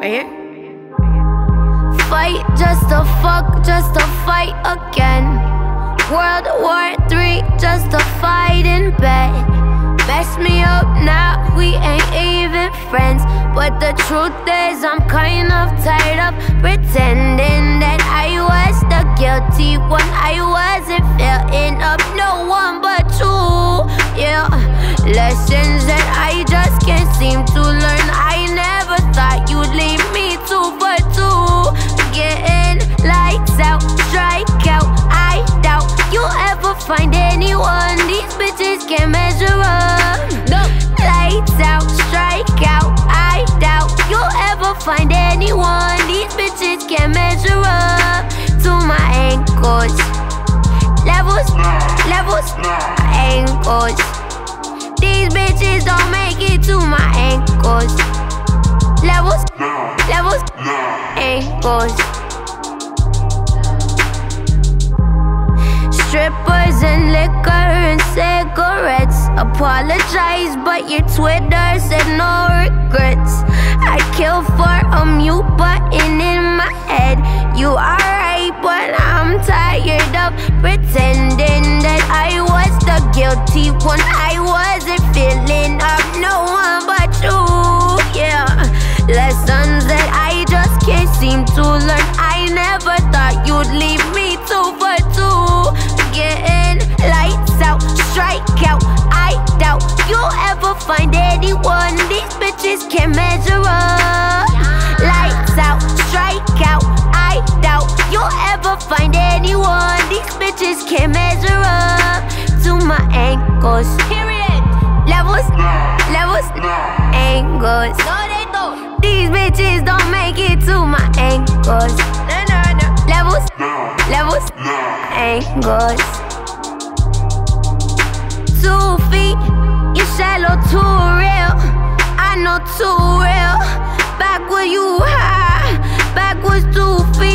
here. Fight just to fuck, just to fight again. World War III, just to fight in bed. Mess me up now, we ain't even friends. But the truth is I'm kind of tired of pretending that I was the guilty one. I wasn't filling up no one but you. Yeah, lessons that I just can't seem to learn. I never thought you'd leave me 2 for 2. Getting lights out, strike out. I doubt you'll ever find anyone. These bitches can't measure up. No. Lights out, strike out. I doubt you'll ever find anyone. These bitches can't measure up to my ankles. Levels, levels, ankles. These bitches don't make it to my ankles. Levels, levels, ankles. Strippers and liquor and cigarettes. Apologize, but your Twitter said no regrets. I kill for a mute button in my head. You are right, but I'm tired of pretending that I was the guilty one. I wasn't feeling up no one but you. Yeah, lessons that I just can't seem to learn. I never thought you'd leave me 2 for 2. Getting lights out, strike out. I doubt you'll ever find anyone. These bitches can't measure up. Lights out, strike out. I doubt you'll ever find anyone. These bitches can't measure up to my ankles. Period. Levels, levels, angles. No, they don't. These bitches don't make it to my ankles. No, no, no. Levels, levels, angles. 2 feet, you shallow, too real. I know too real. Back where you high, back was 2 feet.